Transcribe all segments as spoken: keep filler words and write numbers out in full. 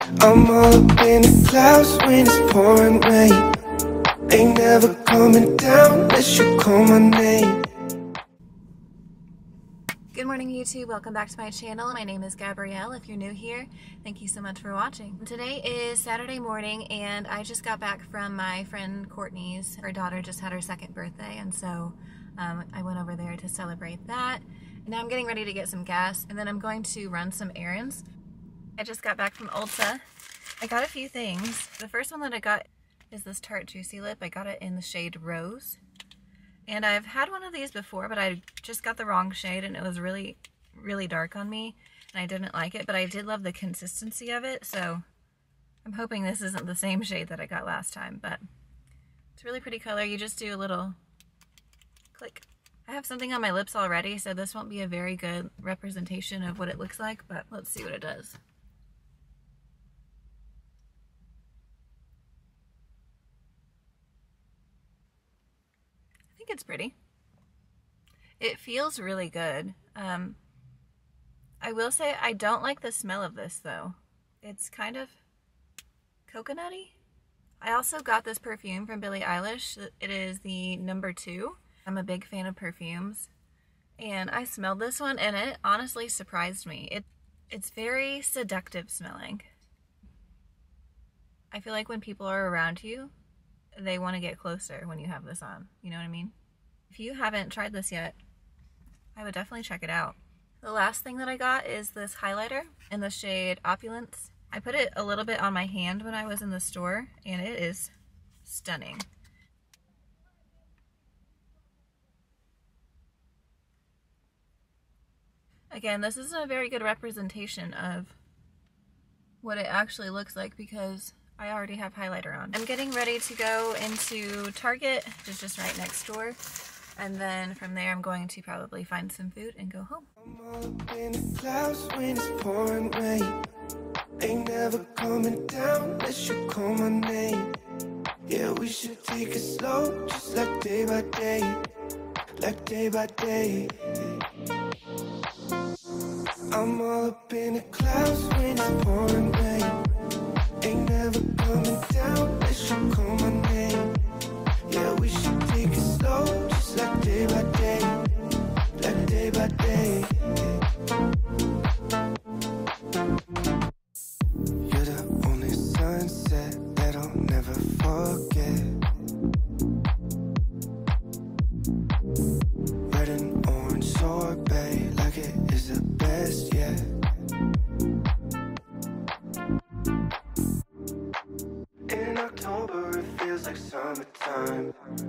I'm all up in the clouds when it's pouring rain. Ain't never coming down unless you call my name. Good morning YouTube, welcome back to my channel. My name is Gabrielle. If you're new here, thank you so much for watching. Today is Saturday morning and I just got back from my friend Courtney's. Her daughter just had her second birthday and so um, I went over there to celebrate that. And now I'm getting ready to get some gas and then I'm going to run some errands. I just got back from Ulta. I got a few things. The first one that I got is this Tarte Juicy Lip. I got it in the shade Rose. And I've had one of these before, but I just got the wrong shade and it was really, really dark on me. And I didn't like it, but I did love the consistency of it. So I'm hoping this isn't the same shade that I got last time, but it's a really pretty color. You just do a little click. I have something on my lips already, so this won't be a very good representation of what it looks like, but let's see what it does. I think it's pretty. It feels really good. Um, I will say I don't like the smell of this though. It's kind of coconutty. I also got this perfume from Billie Eilish. It is the number two. I'm a big fan of perfumes. And I smelled this one and it honestly surprised me. It, it's very seductive smelling. I feel like when people are around you, they want to get closer when you have this on. You know what I mean? If you haven't tried this yet, I would definitely check it out. The last thing that I got is this highlighter in the shade Opulence. I put it a little bit on my hand when I was in the store and it is stunning. Again, this isn't a very good representation of what it actually looks like because I already have highlighter on. I'm getting ready to go into Target, which is just right next door. And then from there, I'm going to probably find some food and go home. I'm all up in the clouds when it's pouring rain. Ain't never coming down unless you call my name. Yeah, we should take it slow, just like day by day. Like day by day. I'm all up in the clouds when it's pouring rain. Ain't never coming down unless you call my name. Yeah, we should take it slow, just like day by day. Like day by day. You're the only sunset that I'll never forget. Red and orange sorbet, like it is the best yet. In October it feels like summertime.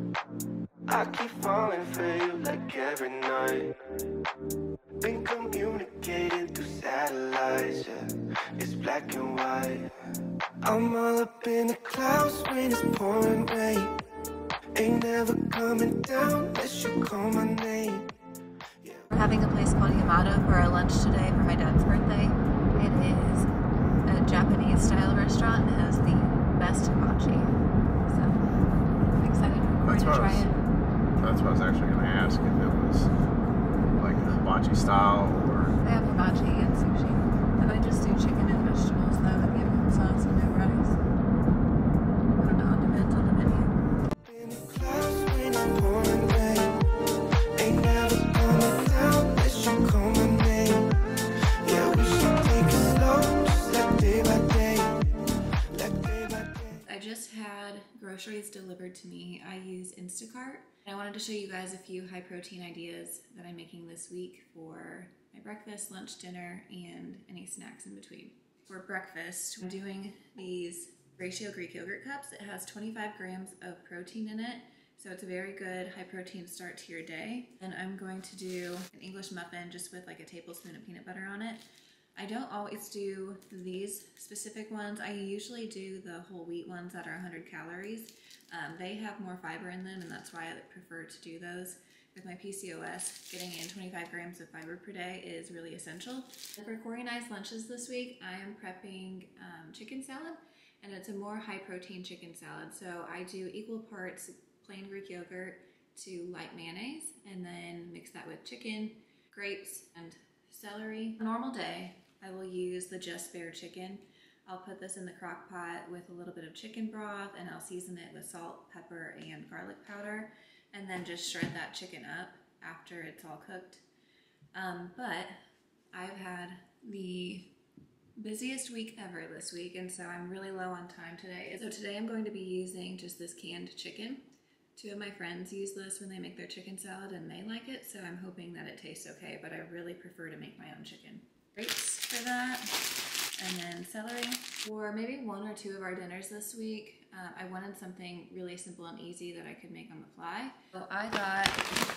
I keep falling for you like every night. Been communicating through satellites, yeah. It's black and white. I'm all up in the clouds when it's pouring rain. Ain't never coming down unless you call my name. Yeah. We're having a place called Yamato for our lunch today for my dad's birthday. It is a Japanese style restaurant and has the best hibachi. So I'm excited for Corey to try was, it. That's what I was actually going to ask, if it was like a hibachi style or... They have hibachi and sushi. I might just do chicken and vegetables though and give them sauce and no rice. I don't know, it depends on the menu. In the clouds when it's pouring rain. Ain't never coming down unless you call my name. Yeah, we should take it slow, just like day by day. Like day by day. I just had groceries delivered to me. I use Instacart. I wanted to show you guys a few high protein ideas that I'm making this week for my breakfast, lunch, dinner, and any snacks in between. For breakfast, I'm doing these Ratio Greek yogurt cups. It has twenty-five grams of protein in it, so it's a very good high protein start to your day. And I'm going to do an English muffin just with like a tablespoon of peanut butter on it. I don't always do these specific ones. I usually do the whole wheat ones that are one hundred calories. Um, they have more fiber in them and that's why I prefer to do those. With my P C O S, getting in twenty-five grams of fiber per day is really essential. For Corey and I's lunches this week, I am prepping um, chicken salad, and it's a more high protein chicken salad. So I do equal parts plain Greek yogurt to light mayonnaise, and then mix that with chicken, grapes, and celery. A normal day, I will use the Just Bare chicken. I'll put this in the crock pot with a little bit of chicken broth, and I'll season it with salt, pepper, and garlic powder, and then just shred that chicken up after it's all cooked. Um, but I've had the busiest week ever this week, and so I'm really low on time today. So today I'm going to be using just this canned chicken. Two of my friends use this when they make their chicken salad and they like it, so I'm hoping that it tastes okay, but I really prefer to make my own chicken. Grapes for that, and then celery. For maybe one or two of our dinners this week, uh, I wanted something really simple and easy that I could make on the fly. So I got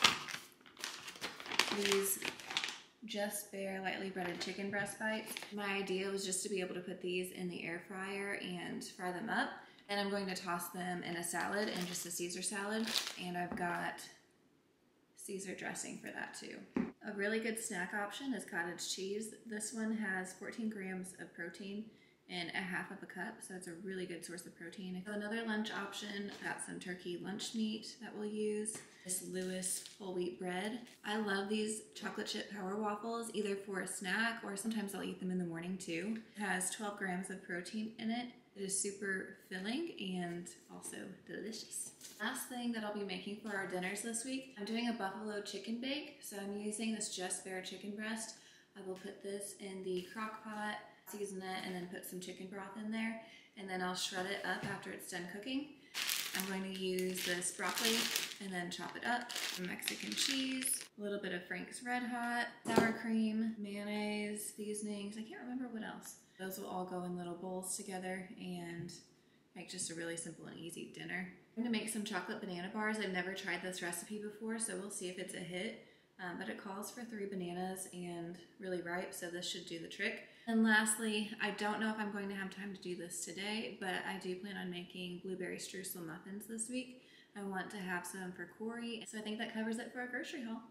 these Just Bare lightly breaded chicken breast bites. My idea was just to be able to put these in the air fryer and fry them up. And I'm going to toss them in a salad, and just a Caesar salad. And I've got Caesar dressing for that too. A really good snack option is cottage cheese. This one has fourteen grams of protein in a half of a cup, so it's a really good source of protein. So another lunch option, I've got some turkey lunch meat that we'll use. This Lewis whole wheat bread. I love these chocolate chip power waffles, either for a snack or sometimes I'll eat them in the morning too. It has twelve grams of protein in it. It is super filling and also delicious. Last thing that I'll be making for our dinners this week, I'm doing a buffalo chicken bake. So I'm using this Just Bare chicken breast. I will put this in the crock pot, season it, and then put some chicken broth in there. And then I'll shred it up after it's done cooking. I'm going to use this broccoli and then chop it up. Some Mexican cheese, a little bit of Frank's Red Hot, sour cream, mayonnaise, seasonings. I can't remember what else. Those will all go in little bowls together and make just a really simple and easy dinner. I'm gonna make some chocolate banana bars. I've never tried this recipe before, so we'll see if it's a hit. Um, but it calls for three bananas and really ripe, so this should do the trick. And lastly, I don't know if I'm going to have time to do this today, but I do plan on making blueberry streusel muffins this week. I want to have some for Corey, so I think that covers it for our grocery haul.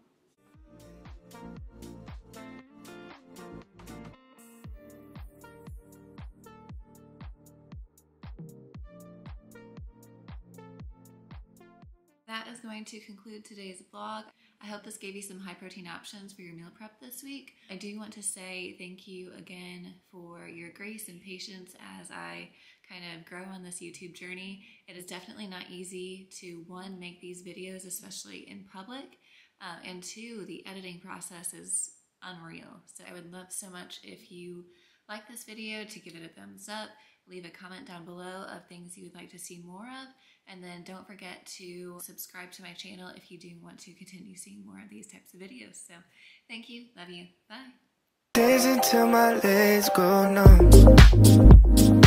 That is going to conclude today's vlog. I hope this gave you some high protein options for your meal prep this week. I do want to say thank you again for your grace and patience as I kind of grow on this YouTube journey. It is definitely not easy to, one, make these videos, especially in public, uh, and two, the editing process is unreal. So I would love so much if you like this video to give it a thumbs up, leave a comment down below of things you would like to see more of, and then don't forget to subscribe to my channel if you do want to continue seeing more of these types of videos. So thank you, love you, bye. Days until my legs go numb.